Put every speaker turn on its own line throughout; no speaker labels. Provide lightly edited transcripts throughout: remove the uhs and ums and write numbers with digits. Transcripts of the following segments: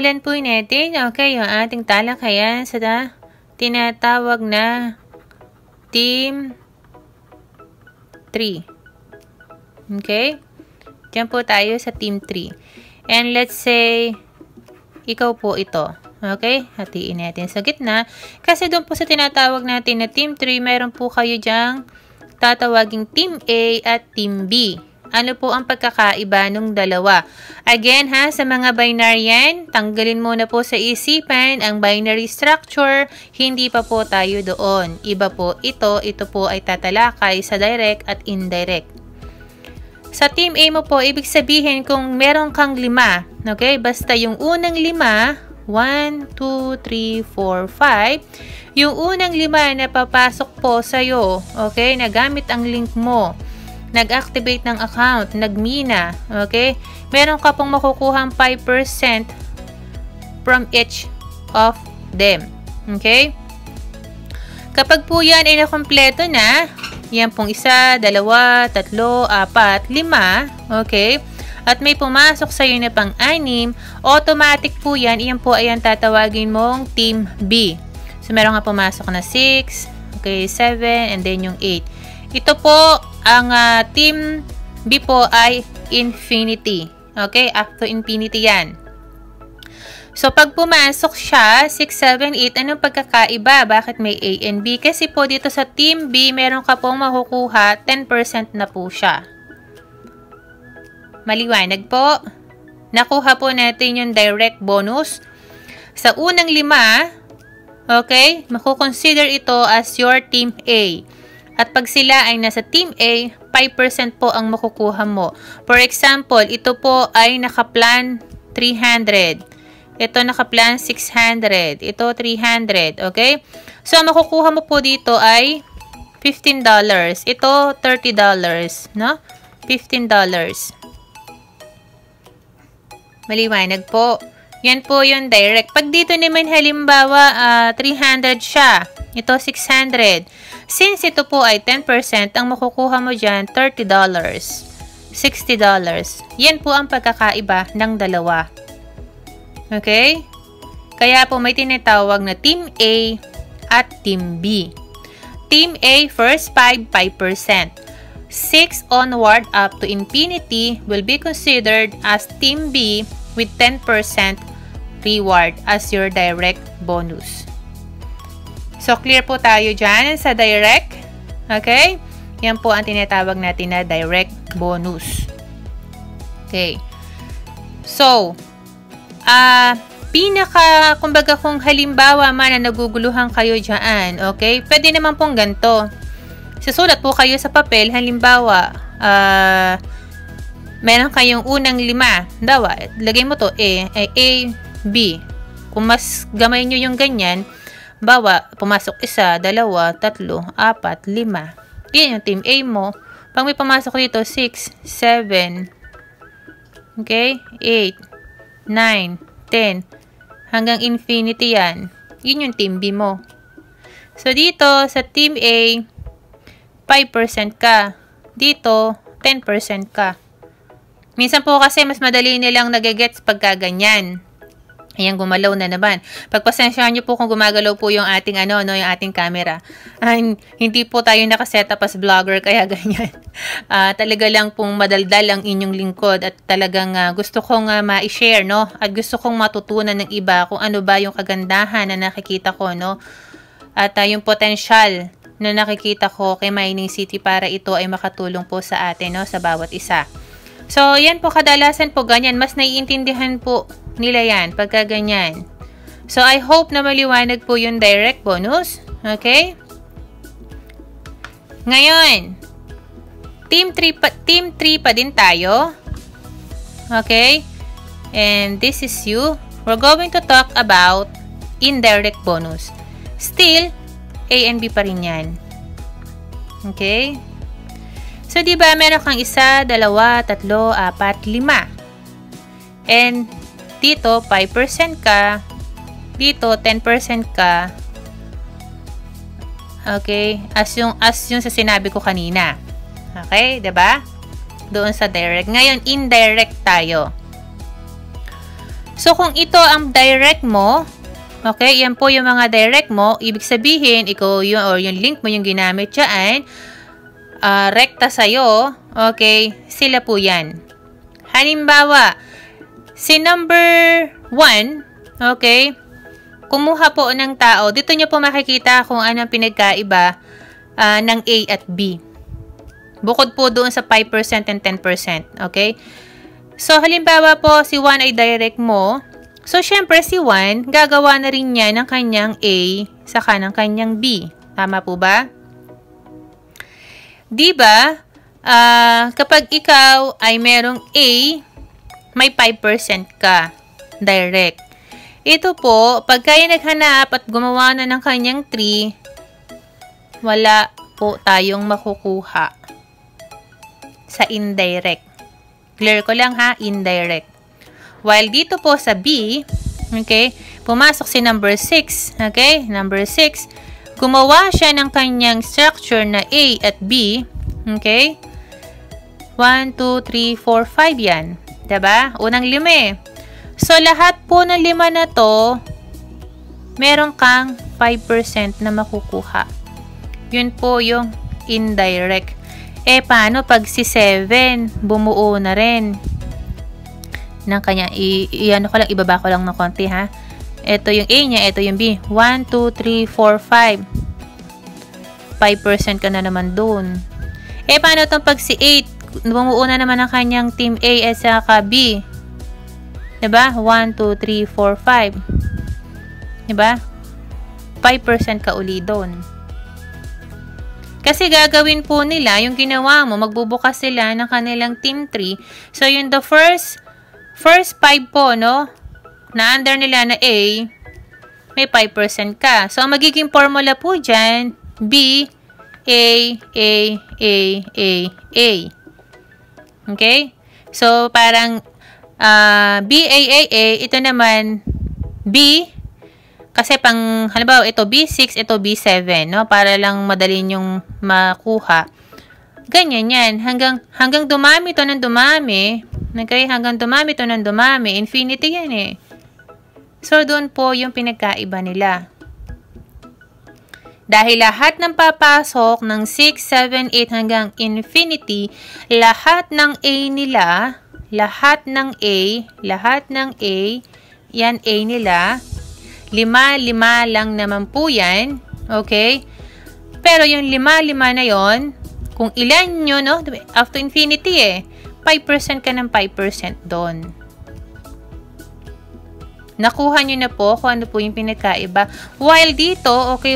Simulan po natin, okay, yung ating talakayan sa tinatawag na Team 3. Okay? Diyan po tayo sa Team 3. And let's say, ikaw po ito. Okay? Hatiin natin sa gitna. Kasi doon po sa tinatawag natin na Team 3, meron po kayo dyang tatawaging Team A at Team B. Ano po ang pagkakaiba ng dalawa? Again ha, sa mga binarian, tanggalin muna po sa isipan ang binary structure. Hindi pa po tayo doon. Iba po ito. Ito po ay tatalakay sa direct at indirect. Sa Team A mo po, ibig sabihin kung meron kang 5, okay? Basta yung unang 5, 1, 2, 3, 4, 5. Yung unang 5 na papasok po sa'yo, okay? Nagamit ang link mo. Nag-activate ng account, nagmina, okay? Meron ka pong makukuhang 5% from each of them, okay? Kapag po yan ay nakompleto na, yan pong 1, 2, 3, 4, 5, okay? At may pumasok sa iyo na pang-6, automatic po yan, iyan po ay ang tatawagin mong Team B. So, meron nga pumasok na 6, okay, 7, and then yung 8. Ito po, ang Team B po ay infinity. Okay? Up to infinity yan. So, pag pumasok siya, 6, 7, 8, anong pagkakaiba? Bakit may A and B? Kasi po dito sa Team B, meron ka pong makukuha, 10% na po siya. Maliwanag po. Nakuha po natin yung direct bonus. Sa unang 5, okay, makukonsider ito as your Team A. At pag sila ay nasa Team A, 5% po ang makukuha mo. For example, ito po ay nakaplan 300. Ito nakaplan 600. Ito 300. Okay? So, ang makukuha mo po dito ay $15. Ito $30. No? $15. Maliwanag po. Yan po yung direct. Pag dito naman halimbawa 300 siya. Ito 600. Since ito po ay 10%, ang makukuha mo dyan, $30. $60. Yan po ang pagkakaiba ng dalawa. Okay? Kaya po may tinatawag na Team A at Team B. Team A, first 5%. 6 onward up to infinity will be considered as Team B with 10% reward as your direct bonus. So, clear po tayo dyan sa direct. Okay? Yan po ang tinatawag natin na direct bonus. Okay. So, kumbaga kung halimbawa man na naguguluhan kayo dyan, okay? Pwede naman pong ganito. Susulat po kayo sa papel, halimbawa, meron kayong unang 5. Dawa, lagay mo to A, B. Kung mas gamay nyo yung ganyan, bawa, pumasok 1, 2, 3, 4, 5. Yan yung Team A mo. Pag may pumasok dito, 6, 7, okay, 8, 9, 10, hanggang infinity yan. Yun yung Team B mo. So, dito, sa Team A, 5% ka. Dito, 10% ka. Minsan po kasi, mas madali nilang nagigets pagka ganyan. Ayan, gumalaw na naman. Pagpasensyahan nyo po kung gumagalaw po yung ating yung ating camera. Hindi po tayo nakasetup as vlogger kaya ganyan. Talaga lang pong madaldal ang inyong lingkod at talagang gusto kong ma-share, no? At gusto kong matutunan ng iba kung ano ba yung kagandahan na nakikita ko, no? At yung potential na nakikita ko kay Mining City para ito ay makatulong po sa atin, no? Sa bawat isa. So, yan po, kadalasan po ganyan. Mas naiintindihan po nila yan pagka ganyan. So, I hope na maliwanag po yung direct bonus. Okay? Ngayon, Team 3 pa din tayo. Okay? And this is you. We're going to talk about indirect bonus. Still, A and B pa rin yan. Okay? So, diba, meron kang 1, 2, 3, 4, 5. And, dito, 5% ka. Dito, 10% ka. Okay? As yung sa sinabi ko kanina. Okay? Diba? Doon sa direct. Ngayon, indirect tayo. So, kung ito ang direct mo, okay, yan po yung mga direct mo, ibig sabihin, ikaw yung, or yung link mo yung ginamit dyan, rekta sa'yo, okay, sila po yan. Halimbawa, si number 1, okay, kumuha po ng tao, dito nyo po makikita kung anong pinagkaiba ng A at B. Bukod po doon sa 5% and 10%, okay? So, halimbawa po, si 1 ay direct mo. So, syempre, si 1, gagawa na rin niya ng kanyang A saka ng kanyang B. Tama po ba? Diba, kapag ikaw ay merong A, may 5% ka. Direct. Ito po, pag kayo naghanap at gumawa na ng kanyang 3, wala po tayong makukuha sa indirect. Clear ko lang ha, indirect. While dito po sa B, okay, pumasok si number 6, okay, number 6, gumawa siya ng kanyang structure na A at B, okay, 1, 2, 3, 4, 5 yan, diba? Unang 5 So, lahat po ng 5 na to, meron kang 5% na makukuha. Yun po yung indirect. Paano pag si 7 bumuo na rin ng kanya, ano ko lang, ibaba ko lang ng konti ha. Ito yung A niya, ito yung B. 1, 2, 3, 4, 5. 5% ka na naman dun. Paano itong pag si 8 bumuo na naman ng kanyang team A at saka B? Diba? 1, 2, 3, 4, 5. Diba? 5% ka uli dun. Kasi gagawin po nila, yung ginawa mo, magbubukas sila ng kanilang team 3. So, yung the first 5 po, no? Na under nila na A, may 5% ka. So, ang magiging formula po dyan, B, A, A, A, A, A. Okay? So, parang B, A, A, A, ito naman B, kasi pang, halimbawa, ito B6, ito B7, no? Para lang madali yung makuha. Ganyan yan. Hanggang dumami to ng dumami. Okay? Hanggang dumami to ng dumami. Infinity yan eh. So, doon po yung pinagkaiba nila. Dahil lahat ng papasok ng 6, 7, 8 hanggang infinity, lahat ng A nila, lahat ng A, yan A nila, 5 lang naman po yan. Okay? Pero yung 5 na yon, kung ilan nyo, no? After infinity 5% ka ng 5% doon. Nakuha nyo na po kung ano po yung pinagkaiba. While dito, okay,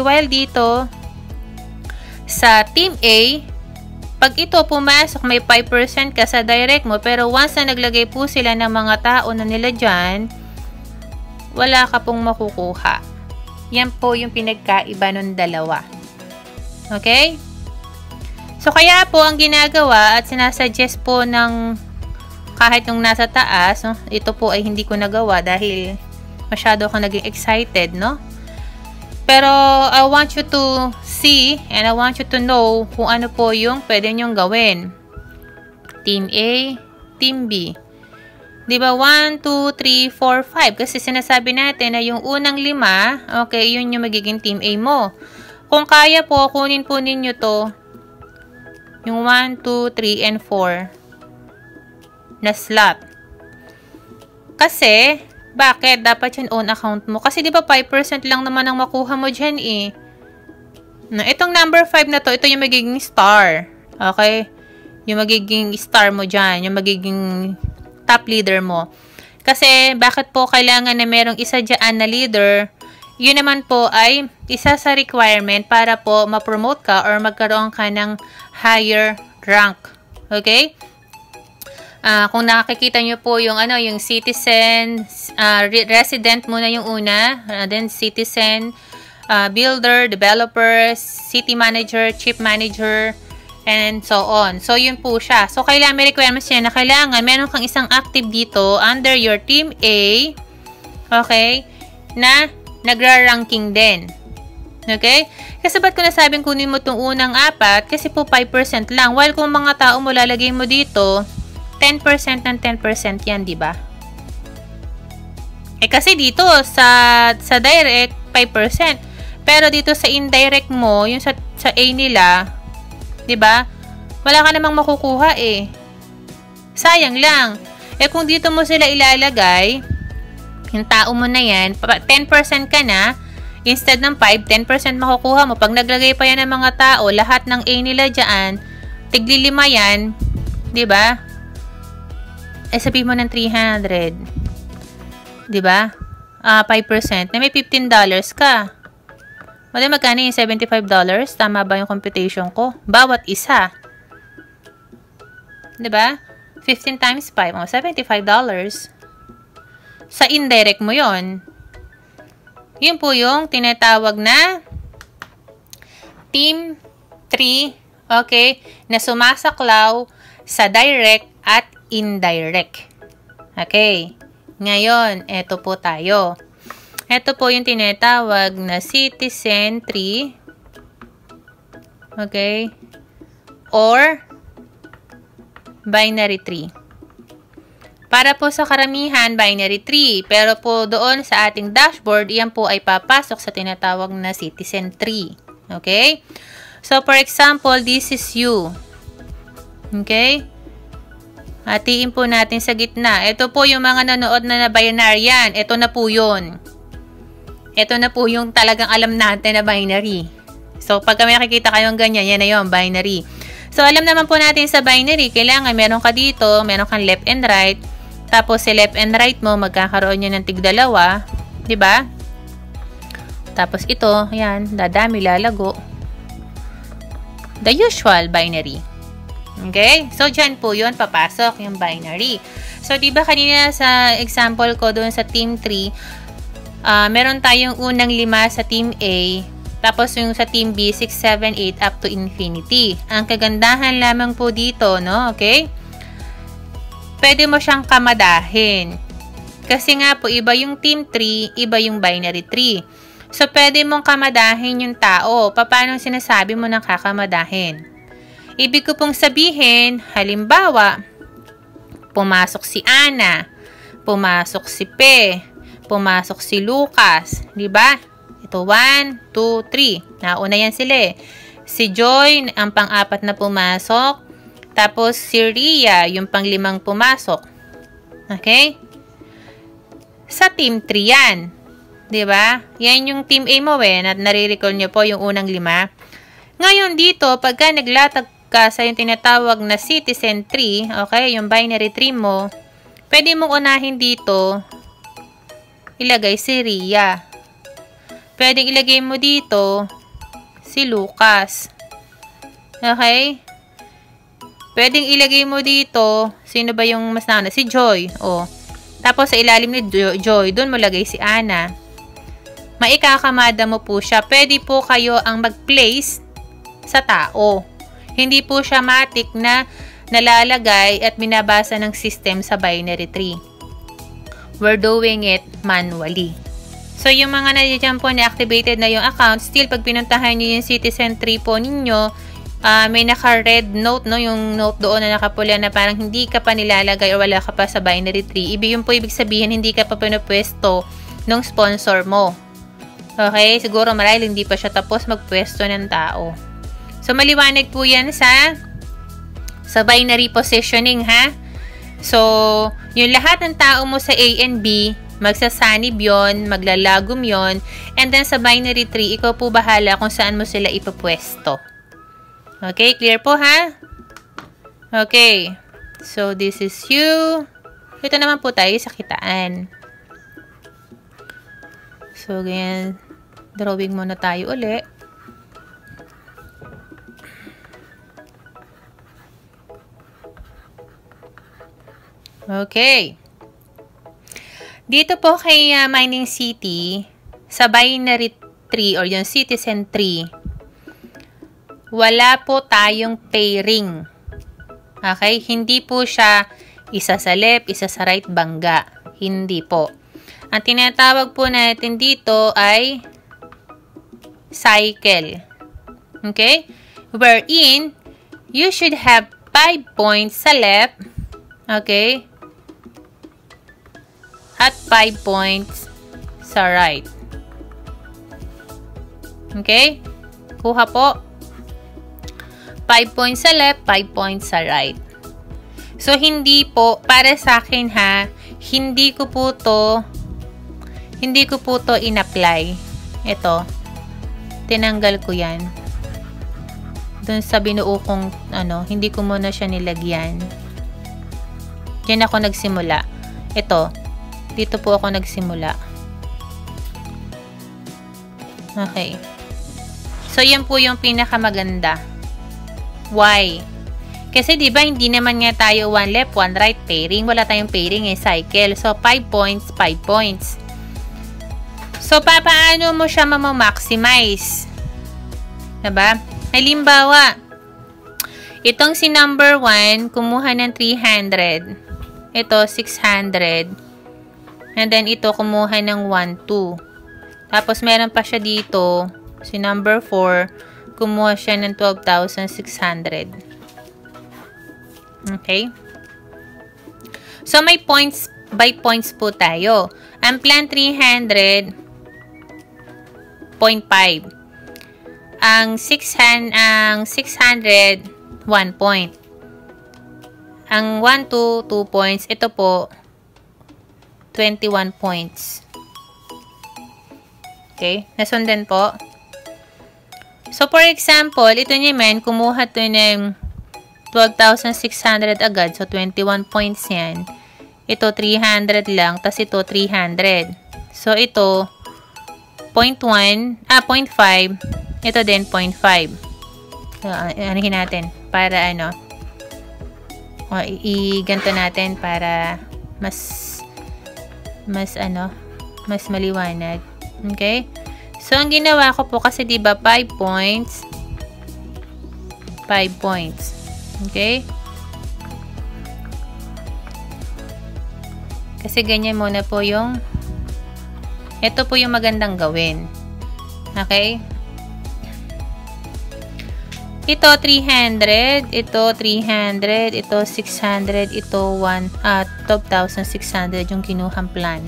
sa team A, pag ito pumasok, may 5% ka sa direct mo, pero once na naglagay po sila ng mga tao na nila dyan, wala ka pong makukuha. Yan po yung pinagkaiba ng dalawa. Okay? So, kaya po ang ginagawa at sinasuggest po ng kahit nung nasa taas, no, ito po ay hindi ko nagawa dahil masyado ako naging excited, no? Pero, I want you to see and I want you to know kung ano po yung pwede nyong gawin. Team A, Team B. Diba? 1, 2, 3, 4, 5. Kasi sinasabi natin na yung unang 5, okay, yun yung magiging Team A mo. Kung kaya po, kunin po ninyo to, yung 1, 2, 3, and 4 na slot. Kasi, bakit? Dapat yung own account mo. Kasi diba 5% lang naman ang makuha mo dyan eh. Itong number 5 na to, ito yung magiging star. Okay? Yung magiging star mo dyan. Yung magiging top leader mo. Kasi, bakit po kailangan na merong isa dyan na leader? Yun naman po ay isa sa requirement para po ma-promote ka or magkaroon ka ng higher rank. Okay? Kung nakikita nyo po yung yung citizen, resident muna yung una, then citizen, builder, developer, city manager, chief manager, and so on. So, yun po siya. So, kailangan may requirements niya na kailangan meron kang isang active dito under your team A, okay, na nagra-ranking din. Okay? Kasi ba't ko nasabing kunin mo itong unang 4? Kasi po 5% lang. While kung mga tao mo lalagay mo dito, 10% and 10% yan, di ba? Kasi dito, sa direct, 5%. Pero dito sa indirect mo, yung sa A nila, 'di ba? Wala ka namang makukuha eh. Sayang lang. Kung dito mo sila ilalagay, yung tao mo na yan, 10% ka na, instead ng 5, 10% makukuha mo. Pag naglagay pa yan ng mga tao, lahat ng A nila dyan, tigli 5 yan, 'di ba? Sabihin mo ng 300. 'Di ba? 5% na may $15 ka. Wala, magkano yung $75? Tama ba yung computation ko? Bawat isa. 'Di ba? 15 times 5, $75. Sa indirect mo 'yon. Yun po yung tinatawag na Team 3, okay, na sumasaklaw sa direct at indirect. Okay. Ngayon, eto po tayo. Eto po yung tinatawag na citizen tree. Okay? Or binary tree. Para po sa karamihan, binary tree. Pero po doon sa ating dashboard, yan po ay papasok sa tinatawag na citizen tree. Okay? So, for example, this is you. Okay? Hatiin po natin sa gitna. Ito po yung mga nanood na binaryan. Ito na po yun. Ito na po yung talagang alam natin na binary. So, pag may nakikita kayong ganyan, yan na yun, binary. So, alam naman po natin sa binary, kailangan meron ka dito, meron kang left and right. Tapos, si left and right mo, magkakaroon nyo ng tig-dalawa. Diba? Tapos, ito, yan, dadami, lalago. The usual binary. Okay? So, dyan po yun, papasok yung binary. So, diba kanina sa example ko doon sa Team 3, meron tayong unang 5 sa Team A, tapos yung sa Team B, 6, 7, 8, up to infinity. Ang kagandahan lamang po dito, no? Okay? Pwede mo siyang kamadahin. Kasi nga po, iba yung Team 3, iba yung binary tree. So, pwede mong kamadahin yung tao. Paano sinasabi mo ng kakamadahin? Ibig ko pong sabihin, halimbawa, pumasok si Ana, pumasok si Pe, pumasok si Lucas, di ba? Ito, 1, 2, 3. Nauna yan sila eh. Si Joy, ang pang-4 na pumasok. Tapos si Ria, yung pang-5 pumasok. Okay? Sa Team 3 yan. Di ba? Yan yung Team A mo eh. Nare-recall nyo po yung unang 5. Ngayon dito, pagka naglatag ka sa yung tinatawag na citizen tree, okay, yung binary tree mo, pwede mong unahin dito, ilagay si Ria. Pwede ilagay mo dito, si Lucas. Okay? Pwedeng ilagay mo dito, sino ba yung mas nauna? Si Joy. O. Tapos sa ilalim ni Joy, doon mo lagay si Ana. Maikakamada mo po siya. Pwede po kayo ang mag-place sa tao. Hindi po siya matik na nalalagay at binabasa ng system sa binary tree. We're doing it manually. So, yung mga nandiyan po na-activated na yung account, still, pag pinuntahan nyo yung citizen tree po ninyo, may naka-red note, no? Yung note doon na nakapula na parang hindi ka pa nilalagay o wala ka pa sa binary tree. Yun po ibig sabihin, hindi ka pa pinupwesto ng sponsor mo. Okay? Siguro marahil hindi pa siya tapos magpwesto ng tao. So, maliwanag po yan sa binary positioning, ha? So, yung lahat ng tao mo sa A and B, magsasanib yon, maglalagom yon, and then sa binary tree, ikaw po bahala kung saan mo sila ipapwesto. Okay, clear po, ha? Okay. So, this is you. Ito naman po tayo sa kitaan. So, ganyan. Drawing muna tayo uli. Okay. Dito po kay Mining City, sa binary tree or yung citizen tree, wala po tayong pairing. Okay? Hindi po siya isa sa left, isa sa right, bangga. Hindi po. Ang tinatawag po natin dito ay cycle. Okay? Wherein, you should have 5 points sa left. Okay? at 5 points sa right. Okay? Kuha po. 5 points sa left, 5 points sa right. So, hindi po, para sa akin ha, hindi ko po to in-apply. Ito. Tinanggal ko yan. Doon sa binuo kong, hindi ko muna siya nilagyan. Diyan ako nagsimula. Ito. Dito po ako nagsimula. Okay. So, yan po yung pinakamaganda. Why? Kasi diba hindi naman nga tayo 1 left, 1 right pairing. Wala tayong pairing cycle. So 5 points, 5 points. So paano mo siya ma-maximize? Diba? Halimbawa, itong si number 1, kumuha ng 300. Ito 600. And then ito kumuha ng 1, 2. Tapos meron pa siya dito, si number 4, kumuha siya ng 12,600. Okay? So, may points by points po tayo. Ang plan 300, 0.5. Ang 600, 1 point. Ang 1, 2 points. Ito po, 21 points. Okay? Nasundan po. So, for example, ito naman, kumuha to ng 12,600 agad. So, 21 points yan. Ito, 300 lang. Tas ito, 300. So, ito, 0.5. Ito din, 0.5. So, anahin natin. Para, i-ganto natin para mas maliwanag. Okay? So, ang ginawa ko po kasi diba 5 points, 5 points. Okay? Kasi ganyan muna po yung ito po yung magandang gawin. Okay? Ito 300, ito 300, ito 600, ito 12,600 yung kinuhang plan.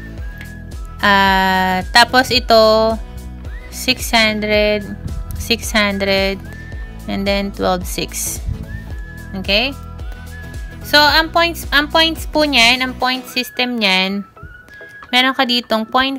Tapos ito 600, 600, and then 12,600. Okay? So, ang points po niyan, ang point system niyan, meron ka ditong 0.5,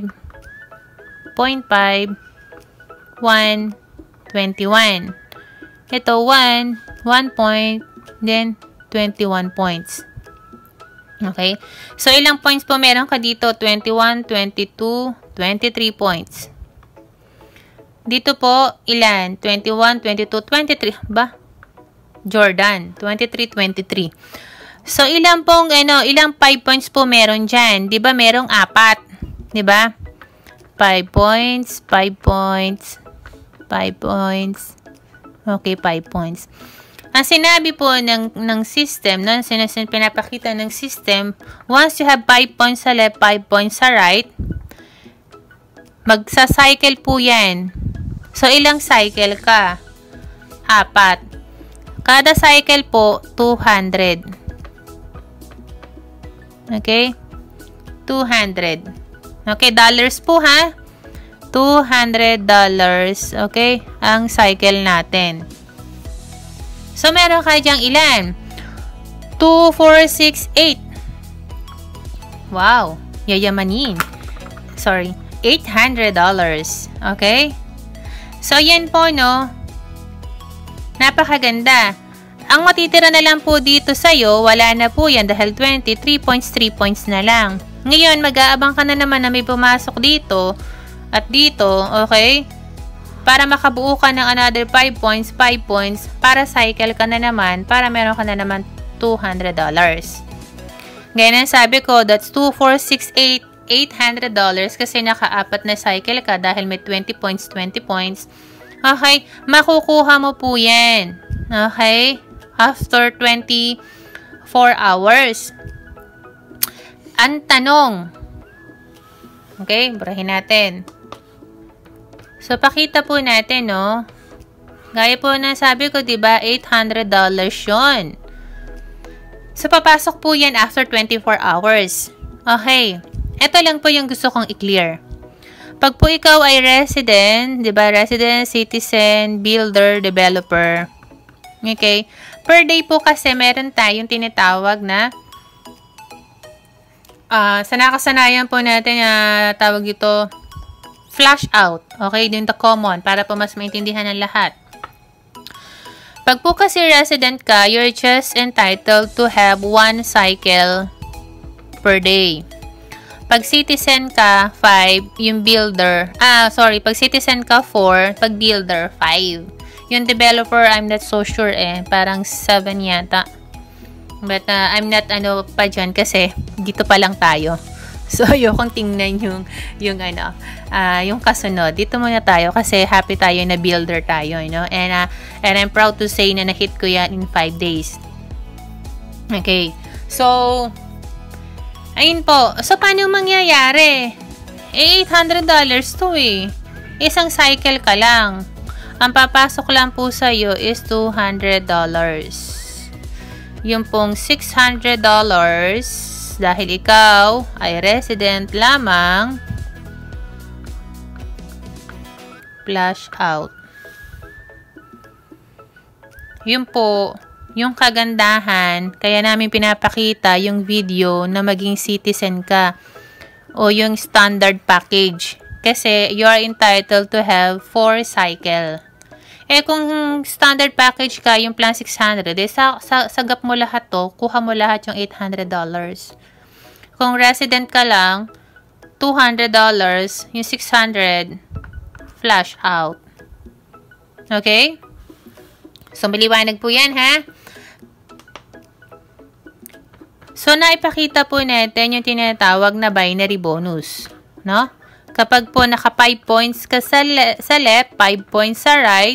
0.5, 1, 21. Ito, 1 point, then 21 points. Okay? So, ilang points po meron ka dito? 21, 22, 23 points. Dito po, ilan? 21, 22, 23. Ba? Jordan. 23, 23. So, ilang 5 points po meron dyan? Diba merong 4? Diba? 5 points, 5 points, 5 points. Okay, 5 points. Ang sinabi po ng system, pinapakita ng system, once you have 5 points sa left, 5 points sa right, magsa-cycle po yan. So, ilang cycle ka? 4. Kada cycle po, 200. Okay? 200. Okay, dollars po ha? $200. Okay? Ang cycle natin. So, meron ka dyang ilan? 2, 4, 6, 8. Wow. Yayamanin. Sorry. $800. Okay? So, yan po, no? Napakaganda. Ang matitira na lang po dito sa'yo, wala na po yan dahil 3 points na lang. Ngayon, mag-aabang ka na naman na may pumasok dito at dito, okay? Para makabuo ka ng another 5 points, para cycle ka na naman, para meron ka na naman $200. Ganyan sabi ko, that's 2, 4, 6, 8, $800 kasi naka-4 na cycle ka dahil may 20 points, 20 points. Okay, makukuha mo po yan. Okay, after 24 hours. Ang tanong, okay, burahin natin. So, pakita po natin, no? Gaya po na sabi ko, diba, $800 yun. So, papasok po yan after 24 hours. Okay. Ito lang po yung gusto kong i-clear. Pag po ikaw ay resident, di ba? Resident, citizen, builder, developer. Okay? Per day po kasi meron tayong tinatawag na sa nakasanayan po natin tawag ito flash out. Okay? Doon the common para po mas maintindihan ng lahat. Pag po kasi resident ka, you're just entitled to have 1 cycle per day. Pag citizen ka, 5. Yung builder, pag citizen ka, 4. Pag builder, 5. Yung developer, I'm not so sure parang 7 yata. But I'm not pa dyan kasi dito pa lang tayo. So, ayokong tingnan yung kasunod. Dito muna tayo kasi happy tayo na builder tayo, you know? And I'm proud to say na na-hit ko yan in 5 days. Okay. So, ayun po. So, paano mangyayari? $800 to Isang cycle ka lang. Ang papasok lang po sa'yo is $200. Yung pong $600 dahil ikaw ay resident lamang, flash out. Yun po, yung kagandahan, kaya namin pinapakita yung video na maging citizen ka o yung standard package. Kasi you are entitled to have 4 cycle. Kung standard package ka, yung plan 600, sagap mo lahat to, kuha mo lahat yung $800. Kung resident ka lang, $200, yung 600, flash out. Okay? So, maliwanag po yan, ha? So, naipakita po natin yung tinatawag na binary bonus. No? Kapag po naka 5 points ka sa left, 5 points sa right,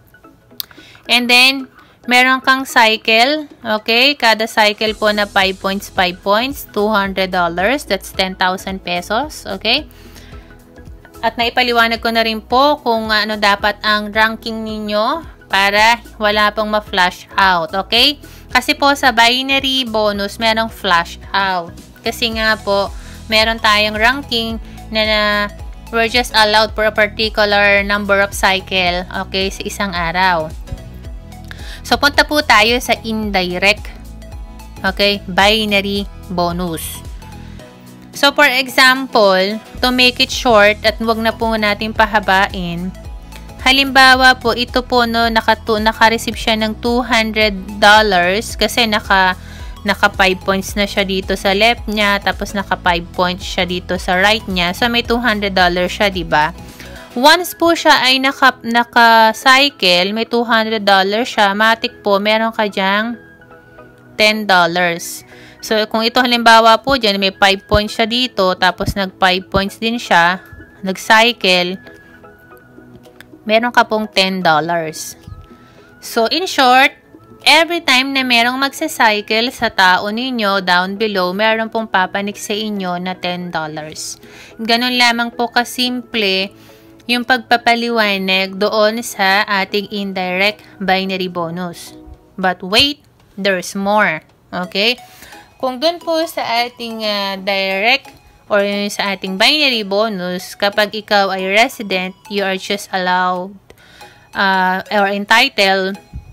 and then, meron kang cycle, okay? Kada cycle po na 5 points, $200. That's 10,000 pesos, okay? At naipaliwanag ko na rin po kung ano dapat ang ranking ninyo para wala pong ma-flash out, okay? Kasi po sa binary bonus, merong flash out. Kasi nga po, meron tayong ranking na we're just allowed for a particular number of cycle, okay, sa isang araw. So, punta po tayo sa indirect, okay, binary bonus. So, for example, to make it short at wag na po natin pahabain, halimbawa po, ito po, no, naka-receive siya ng $200 kasi naka 5 points na siya dito sa left niya, tapos naka 5 points siya dito sa right niya. So, may $200 siya, diba? Once po siya ay naka-cycle, may $200 siya, matik po, meron ka dyang $10. So, kung ito halimbawa po dyan, may 5 points siya dito, tapos nag 5 points din siya, nag-cycle, meron ka pong $10. So, in short, every time na merong magsa-cycle sa tao ninyo, down below, meron pong papanik sa inyo na $10. Ganun lamang po kasimple yung pagpapaliwanag doon sa ating indirect binary bonus. But wait, there's more. Okay? Kung doon po sa ating direct or sa ating binary bonus, kapag ikaw ay resident, you are just allowed or entitled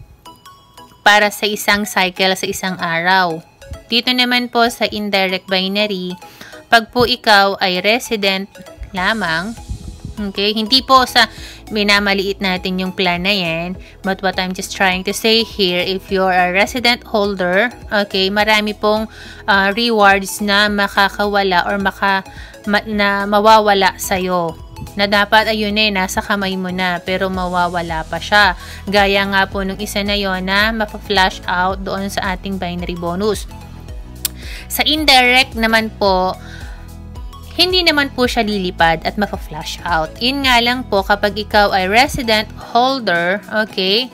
para sa isang cycle sa isang araw. Dito naman po sa indirect binary, pag po ikaw ay resident lamang, okay, hindi po sa minamaliit natin yung plan na yan, but what I'm just trying to say here, if you're a resident holder, okay, marami pong rewards na makakawala or na mawawala sa'yo. Na dapat ayun nasa kamay mo na, pero mawawala pa siya. Gaya nga po nung isa na yon na mapa-flash out doon sa ating binary bonus. Sa indirect naman po, hindi naman po siya lilipad at mapa-flash out. Yun nga lang po kapag ikaw ay resident holder, okay,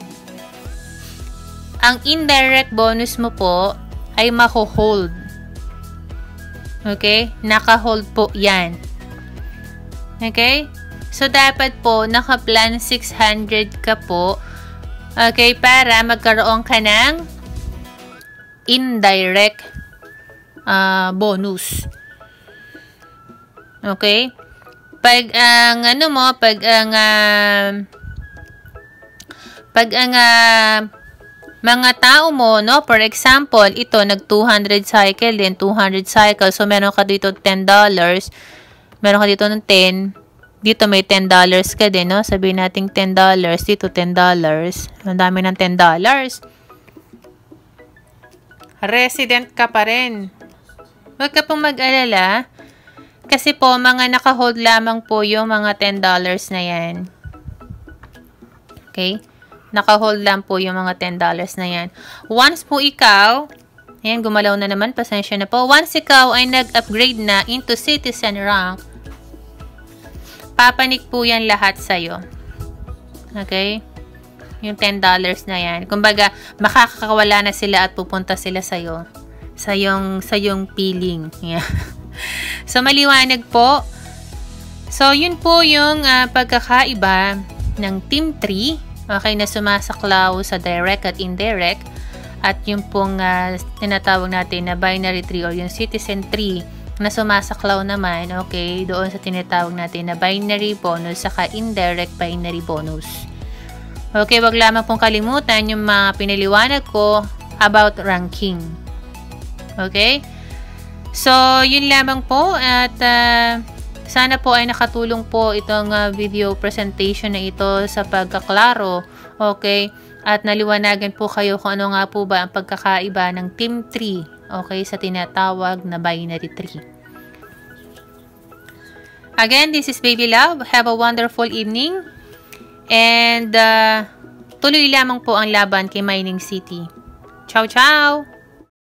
ang indirect bonus mo po ay mako-hold. Okay? Naka-hold po yan. Okay? So, dapat po, naka-plan 600 ka po, okay, para magkaroon ka ng indirect bonus. Okay? Pag ang mga tao mo, no, for example, ito nag 200 cycle din, 200 cycle. So meron ka dito $10. Meron ka dito ng 10. Dito may $10 ka din, no? Sabihin natin $10, dito $10. Ang dami ng $10. Resident ka pa rin. Huwag ka pong mag-alala. Kasi po, mga naka-hold lamang po yung mga $10 na yan. Okay? Naka-hold lang po yung mga $10 na yan. Once po ikaw, ayan, gumalaw na naman, pasensya na po. Once ikaw ay nag-upgrade na into citizen rank, papanik po yan lahat sa'yo. Okay? Yung $10 na yan. Kumbaga, makakawala na sila at pupunta sila sa'yo. Sa yung feeling. Yeah. So, maliwanag po. So, yun po yung pagkakaiba ng Team 3. Okay, na sumasaklaw sa direct at indirect. At yung pong tinatawag natin na binary tree or yung citizen tree na sumasaklaw naman, okay, doon sa tinatawag natin na binary bonus saka indirect binary bonus. Okay, wag lamang pong kalimutan yung mga pinaliwanag ko about ranking. Okay? So, yun lamang po at sana po ay nakatulong po itong video presentation na ito sa pagkaklaro. Okay? At naliwanagan po kayo kung ano nga po ba ang pagkakaiba ng Team 3, okay, sa tinatawag na binary tree. Again, this is Baby Love. Have a wonderful evening. And tuloy lamang po ang laban kay Mining City. Ciao, ciao!